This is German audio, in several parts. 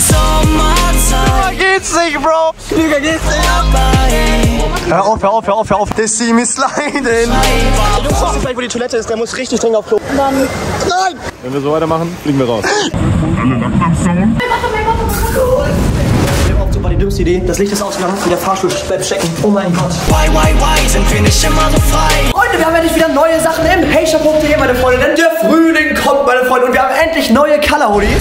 Geht's nicht, Bro. Flüger geht's nicht. Hör auf. They see me sliding. Du sagst gleich, wo die Toilette ist, der muss richtig dringend auf Klo. Nein. Wenn wir so weitermachen, fliegen wir raus. Alle Nachbarn. War die dümmste Idee. Das Licht ist ausgegangen und der Fahrstuhl bleibt stecken. Oh mein Gott. Why sind wir nicht immer so frei? Freunde, wir haben endlich wieder neue Sachen im heyshop.de, meine Freunde. Denn der Frühling kommt, meine Freunde. Und wir haben endlich neue Color Hoodies.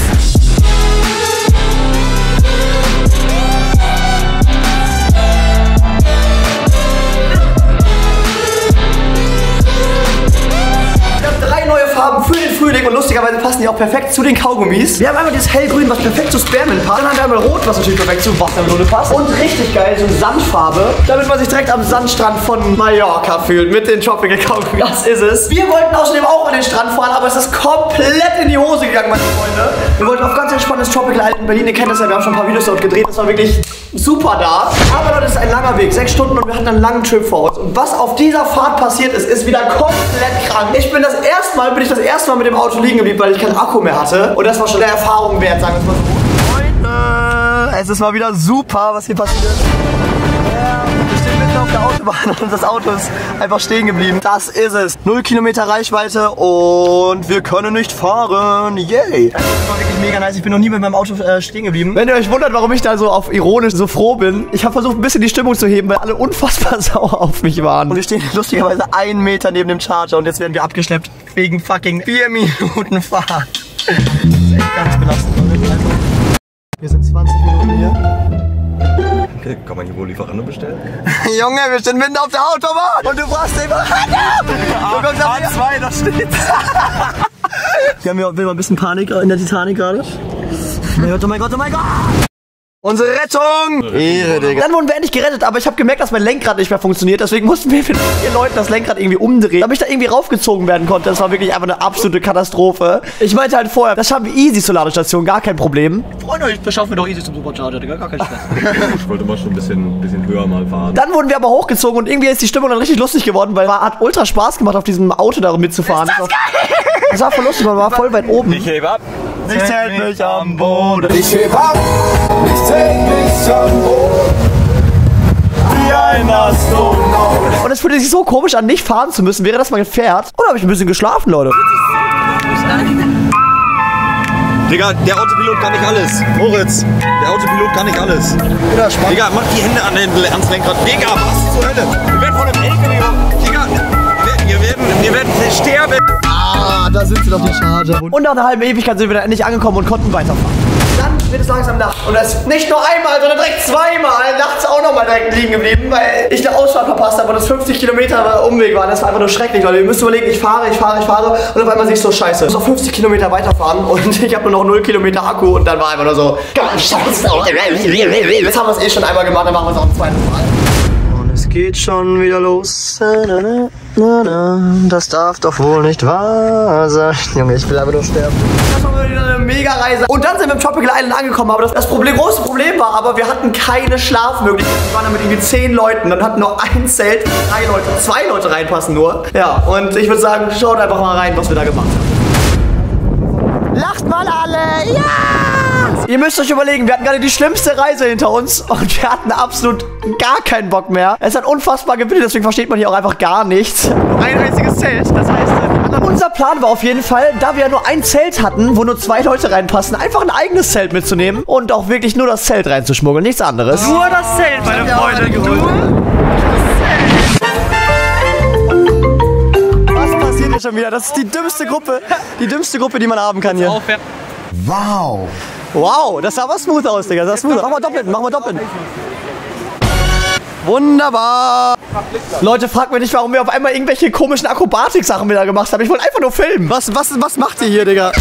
Farben für den Frühling und lustigerweise passen die auch perfekt zu den Kaugummis. Wir haben einmal dieses hellgrün, was perfekt zu Spearmint passt. Dann haben wir einmal rot, was natürlich perfekt zu Wassermelone passt. Und richtig geil, so eine Sandfarbe, damit man sich direkt am Sandstrand von Mallorca fühlt mit den Tropical Kaugummis. Das ist es. Wir wollten außerdem auch an den Strand fahren, aber es ist komplett in die Hose gegangen, meine Freunde. Wir wollten auf ganz entspanntes Tropical Island in Berlin. Ihr kennt das ja, wir haben schon ein paar Videos dort gedreht. Das war wirklich super da. Aber Leute, es ist ein langer Weg, 6 Stunden und wir hatten einen langen Trip vor uns. Und was auf dieser Fahrt passiert ist, ist wieder komplett krank. Ich bin das erste Mal mit dem Auto liegen geblieben, weil ich keinen Akku mehr hatte. Und das war schon eine Erfahrung wert, sagen wir es mal so. Freunde, es ist mal wieder super, was hier passiert. Ja, wir stehen mitten auf der Autobahn und das Auto ist einfach stehen geblieben. Das ist es. 0 Kilometer Reichweite und wir können nicht fahren. Yay. Das war wirklich mega nice. Ich bin noch nie mit meinem Auto stehen geblieben. Wenn ihr euch wundert, warum ich da so auf ironisch so froh bin, ich habe versucht, ein bisschen die Stimmung zu heben, weil alle unfassbar sauer auf mich waren. Und wir stehen lustigerweise 1 Meter neben dem Charger und jetzt werden wir abgeschleppt wegen fucking 4 Minuten Fahrt. Das ist echt ganz belastend. Wir sind 20 Minuten hier. Okay, kann man hier wohl Lieferando bestellen? Junge, wir stehen mitten auf der Autobahn und du fragst immer A2, da steht's. Wir haben hier ein bisschen Panik in der Titanic gerade. Oh mein Gott. Unsere Rettung! Ehre, Digga. Dann wurden wir endlich gerettet, aber ich habe gemerkt, dass mein Lenkrad nicht mehr funktioniert. Deswegen mussten wir mit 4 Leuten das Lenkrad irgendwie umdrehen, damit ich da irgendwie raufgezogen werden konnte. Das war wirklich einfach eine absolute Katastrophe. Ich meinte halt vorher, das schaffen wir easy zur Ladestation, gar kein Problem. Freunde, ich beschaffe mir doch easy zum Supercharger, Digga, gar kein Stress. Ich wollte mal schon ein bisschen höher mal fahren. Dann wurden wir aber hochgezogen und irgendwie ist die Stimmung dann richtig lustig geworden, weil es hat ultra Spaß gemacht, auf diesem Auto da mitzufahren. Ist das geil? Das war voll lustig, man war voll weit oben. Ich heb ab. Ich zählt mich am Boden. Ich heb ab, ich zähl mich am Boden. Wie ein Astronaut. Und es fühlte sich so komisch an, nicht fahren zu müssen, wäre das mal gefährt. Oder habe ich ein bisschen geschlafen, Leute? Digga, der Autopilot kann nicht alles. Moritz, der Autopilot kann nicht alles. Digga, mach die Hände ans Lenkrad. Digga, was zur Hölle? Wir werden von einem LKW. Digga, wir werden sterben. Ah, da sind sie doch, die Charger. Und nach einer halben Ewigkeit sind wir dann endlich angekommen und konnten weiterfahren. Dann wird es langsam Nacht. Und das ist nicht nur einmal, sondern direkt 2-mal. Nachts auch nochmal direkt liegen geblieben, weil ich eine Ausfahrt verpasst habe und das 50 Kilometer Umweg war. Das war einfach nur schrecklich, Leute. Ihr müsst überlegen, ich fahre. Und auf einmal sehe ich so, scheiße. Ich muss noch 50 Kilometer weiterfahren und ich habe nur noch 0 Kilometer Akku. Und dann war einfach nur so, scheiße. Jetzt haben wir es eh schon einmal gemacht, dann machen wir es auch ein zweites Mal. Es geht schon wieder los. Das darf doch wohl nicht wahr sein. Junge, ich will aber nur sterben. Das war wieder eine Mega-Reise. Und dann sind wir im Tropical Island angekommen. Aber das große Problem war, aber wir hatten keine Schlafmöglichkeit. Wir waren da mit irgendwie 10 Leuten und hatten nur ein Zelt, 3 Leute, 2 Leute reinpassen nur. Ja, und ich würde sagen, schaut einfach mal rein, was wir da gemacht haben. Lacht mal alle! Ja! Ihr müsst euch überlegen, wir hatten gerade die schlimmste Reise hinter uns und wir hatten absolut gar keinen Bock mehr. Es hat unfassbar gewindet, deswegen versteht man hier auch einfach gar nichts. Nur ein einziges Zelt, das heißt, unser Plan war auf jeden Fall, da wir ja nur ein Zelt hatten, wo nur 2 Leute reinpassen, einfach ein eigenes Zelt mitzunehmen und auch wirklich nur das Zelt reinzuschmuggeln, nichts anderes. Nur das Zelt, meine Freunde. Was passiert hier schon wieder? Das ist die dümmste Gruppe, die man haben kann hier. Wow. Wow, das sah aber smooth aus, Digga. Das sah smooth. Mach mal doppelt. Wunderbar. Leute, fragt mich nicht, warum wir auf einmal irgendwelche komischen Akrobatik-Sachen wieder gemacht haben. Ich wollte einfach nur filmen. Was macht ihr hier, Digga?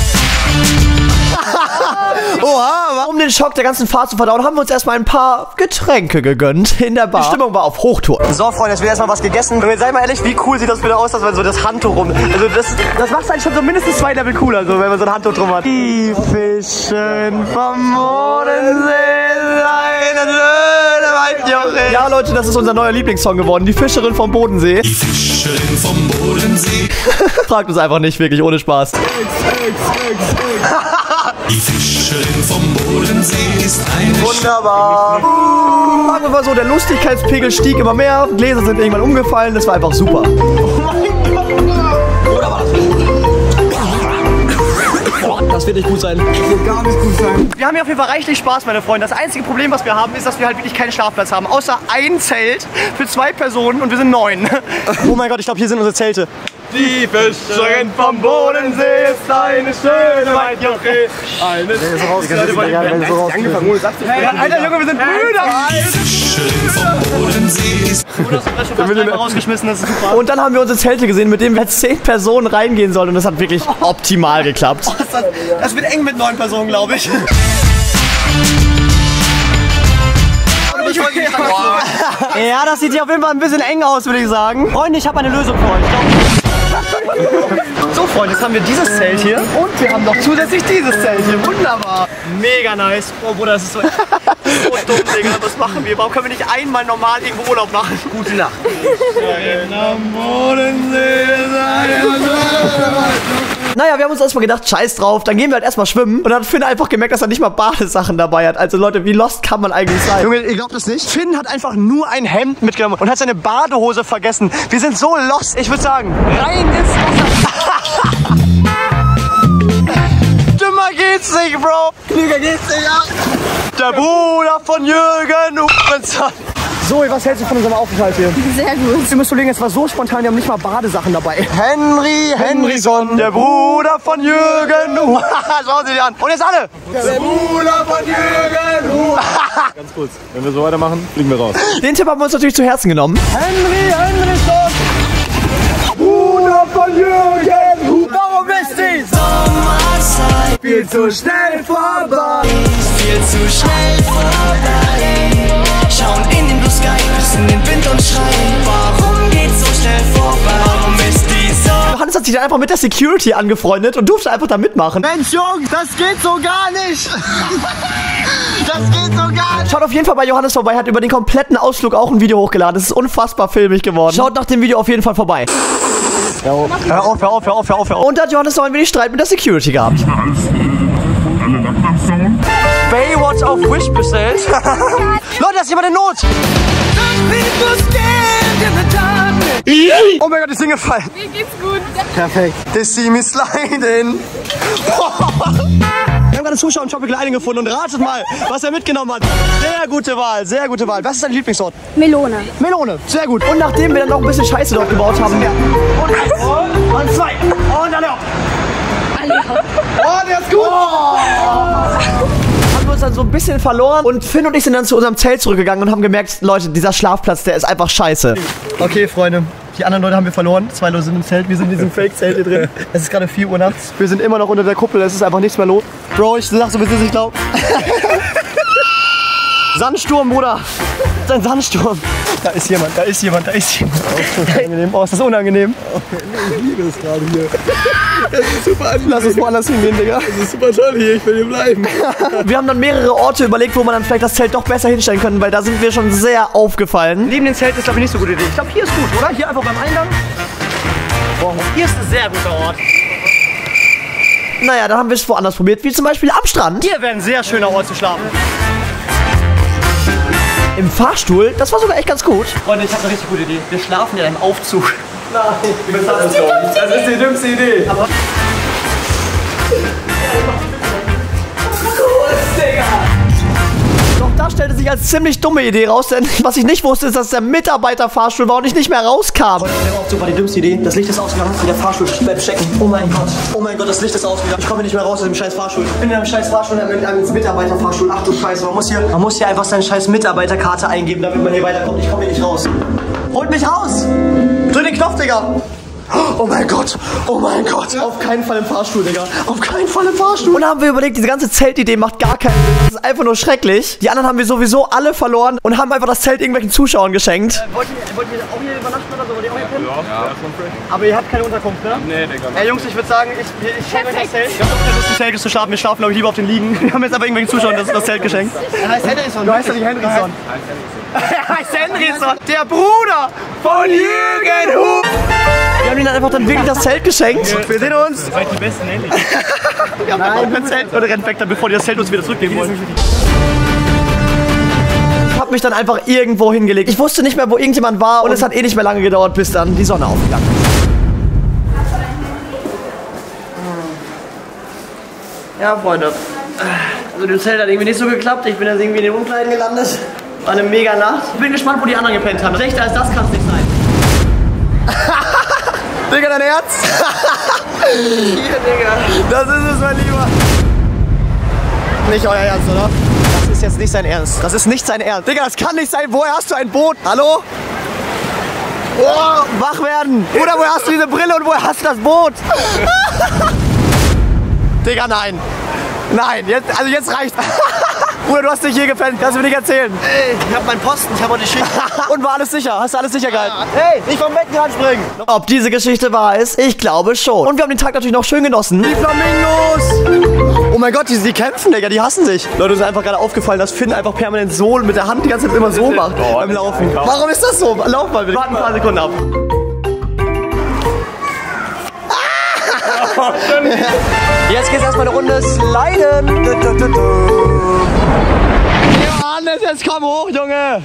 Oha, um den Schock der ganzen Fahrt zu verdauen, haben wir uns erstmal ein paar Getränke gegönnt in der Bar. Die Stimmung war auf Hochtour. So, Freunde, jetzt wird erstmal was gegessen. Und jetzt seid mal ehrlich, wie cool sieht das wieder aus, dass man so das Handtuch rum... Also das macht eigentlich schon so mindestens 2 Level cooler, so, wenn man so ein Handtuch drum hat. Die Fischen vom Bodensee, eine schöne Weitjoche. Ja, Leute, das ist unser neuer Lieblingssong geworden. Die Fischerin vom Bodensee. Die Fischerin vom Bodensee. Fragt uns einfach nicht, wirklich, ohne Spaß. Die Fischerin vom Bodensee. Bodensee ist eine Wunderbar. Sagen wir mal so, der Lustigkeitspegel stieg immer mehr. Gläser sind irgendwann umgefallen. Das war einfach super. Das wird nicht gut sein. Das wird gar nicht gut sein. Wir haben hier auf jeden Fall reichlich Spaß, meine Freunde. Das einzige Problem, was wir haben, ist, dass wir halt wirklich keinen Schlafplatz haben. Außer ein Zelt für 2 Personen und wir sind 9. Oh mein Gott, ich glaube, hier sind unsere Zelte. Die Fischerin vom Bodensee ist eine schöne Weitjoche. Eine Alter Junge, wir sind Brüder! Fischerin vom Bodensee ist rausgeschmissen, das ist super. Und dann haben wir unsere Zelte gesehen, mit denen wir jetzt 10 Personen reingehen sollen und das hat wirklich optimal geklappt. Das wird eng mit 9 Personen, glaube ich. Ja, das sieht hier auf jeden Fall ein bisschen eng aus, würde ich sagen. Freunde, ich habe eine Lösung für euch. So, Freunde, jetzt haben wir dieses Zelt hier und wir haben noch zusätzlich dieses Zelt hier. Wunderbar. Mega nice. Oh, Bruder, das ist so dumm, Digga. Was machen wir? Warum können wir nicht einmal normal irgendwo Urlaub machen? Gute Nacht. Naja, wir haben uns erstmal gedacht, scheiß drauf, dann gehen wir halt erstmal schwimmen. Und dann hat Finn einfach gemerkt, dass er nicht mal Badesachen dabei hat. Also Leute, wie lost kann man eigentlich sein? Junge, ihr glaubt es nicht? Finn hat einfach nur ein Hemd mitgenommen und hat seine Badehose vergessen. Wir sind so lost. Ich würde sagen, rein ins Wasser. Dümmer geht's nicht, Bro. Klüger geht's nicht, ja. Der Bruder von Jürgen Uhrenson. Zoe, was hältst du von unserem Aufenthalt hier? Sehr gut. Wir müssen überlegen, es war so spontan, wir haben nicht mal Badesachen dabei. Henryson, der Bruder von Jürgen. Schauen Sie dich an. Und jetzt alle. Der Bruder von Jürgen. Ganz kurz, wenn wir so weitermachen, fliegen wir raus. Den Tipp haben wir uns natürlich zu Herzen genommen. Henryson. Bruder von Jürgen. Warum ist die Sommerzeit viel zu schnell vorbei? viel zu schnell vorbei. Schauen in den Blue Sky, küssen den Wind und schreien. Warum geht's so schnell vorbei? Warum ist die Sonne? Johannes hat sich dann einfach mit der Security angefreundet und durfte einfach da mitmachen. Mensch, Jungs, das geht so gar nicht. Das geht so gar nicht. Schaut auf jeden Fall bei Johannes vorbei, hat über den kompletten Ausflug auch ein Video hochgeladen. Das ist unfassbar filmig geworden. Schaut nach dem Video auf jeden Fall vorbei. Hör auf. Und da hat Johannes noch ein wenig Streit mit der Security gehabt. Baywatch auf Wish bestellt. Leute, da ist jemand in Not. Oh mein Gott, ist hingefallen. Mir geht's gut. Perfekt. They see me sliding. Wir haben gerade Zuschauer und Tropical Island gefunden und ratet mal, was er mitgenommen hat. Sehr gute Wahl, sehr gute Wahl. Was ist dein Lieblingsort? Melone. Melone, sehr gut. Und nachdem wir dann noch ein bisschen Scheiße dort gebaut haben. Und 1 und 2 und alle hopp. Oh, der ist gut. Haben wir uns dann so ein bisschen verloren und Finn und ich sind dann zu unserem Zelt zurückgegangen und haben gemerkt, Leute, dieser Schlafplatz, der ist einfach scheiße. Okay, Freunde, die anderen Leute haben wir verloren. 2 Leute sind im Zelt, wir sind in diesem Fake-Zelt hier drin. Es ist gerade 4 Uhr nachts. Wir sind immer noch unter der Kuppel, es ist einfach nichts mehr los. Bro, ich sag so, wie es ist, ich glaub. Sandsturm, Bruder. Das ist ein Sandsturm. Da ist jemand. Unangenehm. Oh, ist das unangenehm? Ich liebe es gerade hier. Das ist super angenehm. Lass uns woanders hingehen, Digga. Das ist super toll hier, ich will hier bleiben. Wir haben dann mehrere Orte überlegt, wo man dann vielleicht das Zelt doch besser hinstellen können, weil da sind wir schon sehr aufgefallen. Neben dem Zelt ist, glaube ich, nicht so gute Idee. Ich glaube, hier ist gut, oder? Hier einfach beim Eingang. Boah, hier ist ein sehr guter Ort. Naja, dann haben wir es woanders probiert, wie zum Beispiel am Strand. Hier wäre ein sehr schöner Ort zu schlafen. Im Fahrstuhl, das war sogar echt ganz gut. Freunde, ich habe eine richtig gute Idee. Wir schlafen in einem Aufzug. Nein, das ist die dümmste Idee. Aber doch, da stellte sich als ziemlich dumme Idee raus, denn was ich nicht wusste, ist, dass der Mitarbeiterfahrstuhl war und ich nicht mehr rauskam. Der Aufzug war die dümmste Idee. Das Licht ist ausgegangen und der Fahrstuhl bleibt stecken. Oh mein Gott, das Licht ist ausgegangen. Ich komme nicht mehr raus aus dem scheiß Fahrstuhl. Ich bin in einem scheiß Fahrstuhl, in einem Mitarbeiterfahrstuhl. Ach du Scheiße, man muss hier einfach seine scheiß Mitarbeiterkarte eingeben, damit man hier weiterkommt. Ich komme hier nicht raus. Holt mich raus! Drück den Knopf, Digga! Oh mein Gott! Auf keinen Fall im Fahrstuhl, Digga. Auf keinen Fall im Fahrstuhl. Und dann haben wir überlegt, diese ganze Zeltidee macht gar keinen Sinn. Das ist einfach nur schrecklich. Die anderen haben wir sowieso alle verloren und haben einfach das Zelt irgendwelchen Zuschauern geschenkt. Wollt ihr auch hier übernachten oder so? Wollt ihr auch hier pennen? Ja, schon fresh. Aber ihr habt keine Unterkunft, ne? Nee, Digga. Ja, Jungs, ich würde sagen, ich schenke euch das Zelt. Ich habe doch Lust, im Zelt zu schlafen. Wir schlafen, glaube ich, lieber auf den Liegen. Wir haben jetzt aber irgendwelchen Zuschauern das Zelt geschenkt. Er heißt Henryson. Du heißt ja nicht Henryson. Er heißt Henryson. Der Bruder von Jürgen Hu. Wir haben ihnen einfach dann wirklich das Zelt geschenkt. Wir sehen uns. Ihr seid die besten, ehrlich. Ja, nein, ein Zelt oder rennt weg, dann bevor die das Zelt uns wieder zurückgeben wollen. Ich hab mich dann einfach irgendwo hingelegt. Ich wusste nicht mehr, wo irgendjemand war und es hat eh nicht mehr lange gedauert, bis dann die Sonne aufgegangen ist. Ja, Freunde. Also das Zelt hat irgendwie nicht so geklappt. Ich bin jetzt irgendwie in den Umkleiden gelandet. War eine mega Nacht. Ich bin gespannt, wo die anderen gepennt haben. Schlechter als das kann es nicht sein. Digga, dein Herz? Hier, Digga. Das ist es, mein Lieber. Nicht euer Ernst, oder? Das ist jetzt nicht sein Ernst. Das ist nicht sein Ernst. Digga, das kann nicht sein. Woher hast du ein Boot? Hallo? Oh, wach werden. Oder woher hast du diese Brille und woher hast du das Boot? Digga, nein. Nein, jetzt reicht's. Bruder, du hast dich hier gepennt. Kannst du mir nicht erzählen. Ey, ich hab meinen Posten, ich hab auch die Schicht. Und war alles sicher? Hast du alles sicher gehalten? Hey, nicht vom Beckenrand springen. Ob diese Geschichte wahr ist? Ich glaube schon. Und wir haben den Tag natürlich noch schön genossen. Die Flamingos! Oh mein Gott, die kämpfen, Digga, die hassen sich. Leute, uns ist einfach gerade aufgefallen, dass Finn einfach permanent so mit der Hand die ganze Zeit immer so macht beim Laufen. Warum ist das so? Lauf mal bitte. Warte ein paar Sekunden ab. Jetzt geht's erstmal eine Runde sliden. Johannes, jetzt komm hoch, Junge.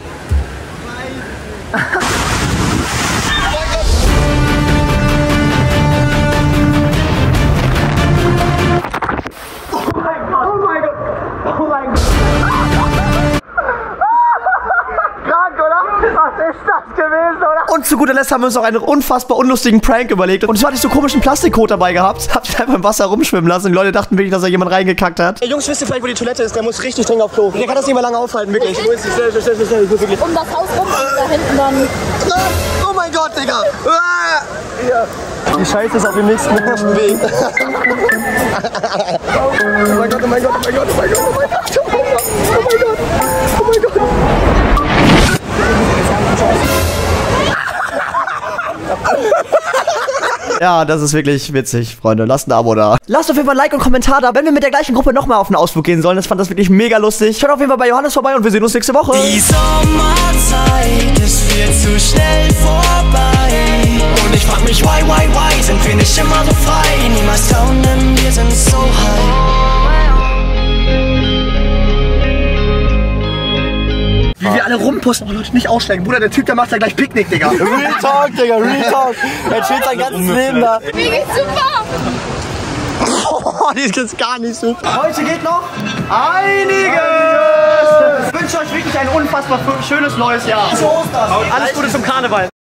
Und zu guter Letzt haben wir uns noch einen unfassbar unlustigen Prank überlegt. Und zwar hatte ich so komischen Plastikkot dabei gehabt. Hab ich einfach im Wasser rumschwimmen lassen. Die Leute dachten wirklich, dass da jemand reingekackt hat. Hey, Jungs, wisst ihr vielleicht, wo die Toilette ist? Der muss richtig dringend auf Klo. Der kann das nicht mehr lange aufhalten, wirklich. Um das Haus rum und da hinten dann... Oh mein Gott, Digga. Die Scheiße ist auf dem nächsten Weg. Oh mein Gott, oh mein Gott, oh mein Gott, oh mein Gott, oh mein Gott, oh mein Gott, oh mein Gott, oh mein Gott. Ja, das ist wirklich witzig, Freunde. Lasst ein Abo da. Lasst auf jeden Fall ein Like und Kommentar da, wenn wir mit der gleichen Gruppe nochmal auf einen Ausflug gehen sollen. Ich fand das wirklich mega lustig. Schaut auf jeden Fall bei Johannes vorbei und wir sehen uns nächste Woche. Die Sommerzeit ist viel zu schnell vorbei. Und ich frag mich, why, sind wir nicht immer so frei? Niemals down, denn wir sind so high. Wie wir alle rumpusten. Oh Leute, nicht aussteigen. Bruder, der Typ, der macht da gleich Picknick, Digga. Real Talk, Digga, Real Talk. Er chillt sein ganzes Leben da. Mir geht's super. Oh, die ist jetzt gar nicht super. Heute geht noch einiges. Ich wünsche euch wirklich ein unfassbar schönes neues Jahr. Alles Gute zum Karneval.